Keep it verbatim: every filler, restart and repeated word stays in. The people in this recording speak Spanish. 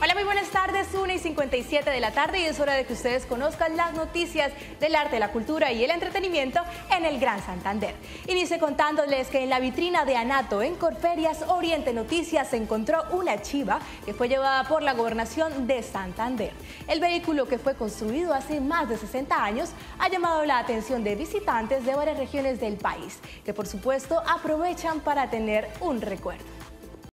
Hola, muy buenas tardes, una y cincuenta y siete de la tarde y es hora de que ustedes conozcan las noticias del arte, la cultura y el entretenimiento en el Gran Santander. Inicie contándoles que en la vitrina de Anato en Corferias Oriente Noticias se encontró una chiva que fue llevada por la Gobernación de Santander. El vehículo, que fue construido hace más de sesenta años, ha llamado la atención de visitantes de varias regiones del país, que por supuesto aprovechan para tener un recuerdo.